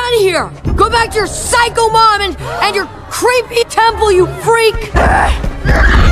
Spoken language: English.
out of here! Go back to your psycho mom and your creepy temple, you freak!